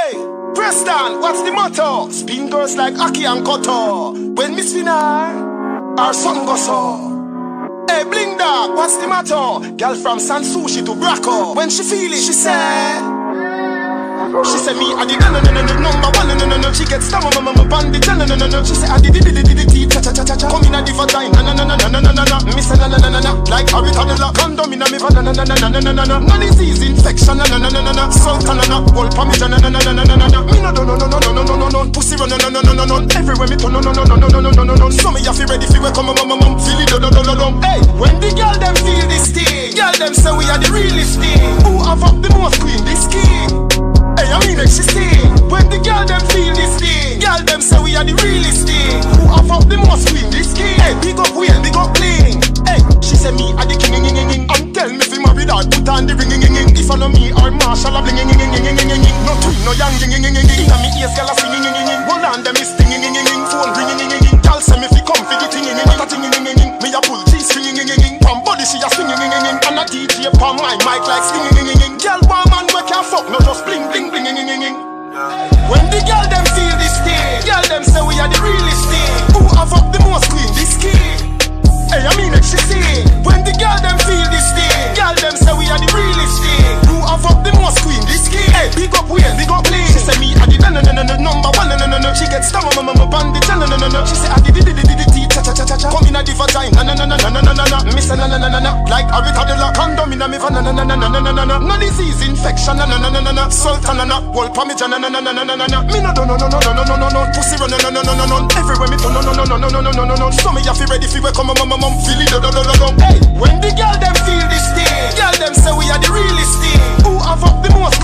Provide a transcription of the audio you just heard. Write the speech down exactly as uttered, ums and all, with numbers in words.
Hey, Preston, what's the motto? Spin girls like Aki and Koto. When Miss Finar, our son goes so. Hey, Bling Dog, what's the motto? Girl from San Sushi to Braco. When she feel it, she say. She say me, I did no no no no number one no no no no. She gets down on my bandit no no no no. She say I did did did did did cha cha cha cha cha. Come in a diva time no no no no no no no no. Me say no no no no no. Like Harry Tadela, condom in a me van no no no no no no no no. No disease infection no no no no no no. Sultan no no. Wall permission no no no no no no no. Me no no no no no no no no no. Pussy run no no no no no no. Everywhere me turn no no no no no no no no no. So me have to ready fi welcome mama mama. Feel it do do do do do. Hey, when the girl them feel this thing, girl them say we are the realest thing. Who have up the most queen? This king. Hey, I mean like she sing. When the girl them feel this thing, girl them say we are the realest thing. Who have up the most queen? This king. Hey, big up Wayne, big up Bling. Hey, she say me are the king. And tell me if you married her, put on the ring. If I know me or Marshall a bling. No twin, no young. Inna me ears, girl a singing. Hold on, them is stinging. Phone ringing. Girl say me fi come fi the thing. What a thing. Me a pull G string. Pam body she a singing. And a D J pam my mic like singing. Girl one man we can't fuck, no just bling bling. When the girl them feel this thing, girl them say we are the realest thing. Who have up the most queen? This king. Hey, I mean like she sing. When the girl them feel this thing, girl them say we are the realest thing. Who have up the most queen? This king. Hey, big up Wayne, big up Bling. She say me I did no no no no number one no no no no. She gets down on my mama bandit no no no no. She say I did did did did did cha cha cha cha cha. Come in a diva time no no no no no no no no no. Me say no no no no no. Like Harry Tadela, condom in a me van no no no no no no no no. No disease infection no no no no no no. Sultan no no. Wall permission no no no no no no no. Me no do no no no no no no no no. Pussy run no no no no no no. Everywhere me turn no no no no no no no no no. So me have to ready fi welcome mama mama. Feel it do do do do. Hey, when the girl them feel this thing, girl them say we are the realest thing. Who have up the most